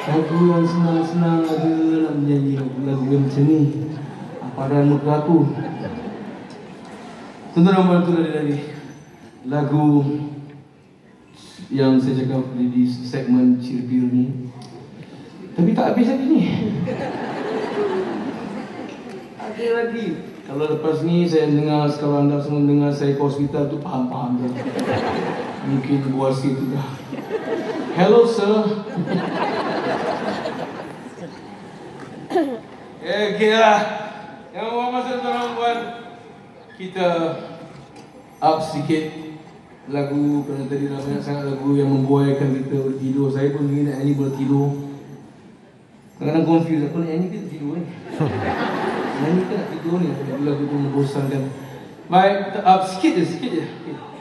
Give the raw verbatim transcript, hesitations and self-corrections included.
Lagu yang senang-senang ada nak menyanyi lagu yang macam ni. Padahal muka aku. Tuan-tuan dan puan-puan dari lagu yang saya cakap di segmen Cirbil ni. Tapi tak habis lagi ni. Ada lagi. Kalau lepas ni saya dengar, kalau anda semua dengar saya ke hospital tu faham-faham dah. Mungkin buat situ dah. Hello sir. Eh, okay lah. Yang buat masa tuan buat kita up sedikit lagu, kerana tadi dah banyak sangat lagu yang membuaikan kita tidur. Saya pun ingin nak nyanyi boleh tidur. Kadang-kadang confuse, aku nak nyanyi ke tidur ni? Nyanyi ke nak tidur ni? Lagu tu membosankan. Baik, up sikit je, sikit je. Okay.